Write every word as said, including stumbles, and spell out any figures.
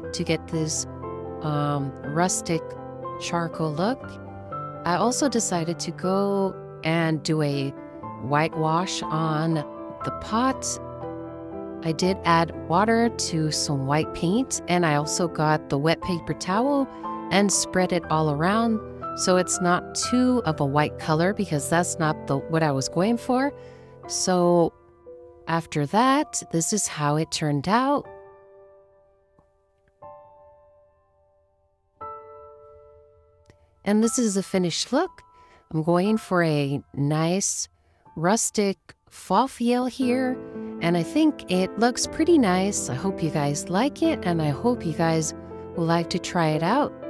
to get this um, rustic charcoal look. I also decided to go and do a whitewash on the pot. I did add water to some white paint, and I also got the wet paper towel and spread it all around so it's not too of a white color, because that's not the what I was going for. So after that, this is how it turned out. And this is the finished look. I'm going for a nice rustic fall feel here, and I think it looks pretty nice. I hope you guys like it, and I hope you guys will like to try it out.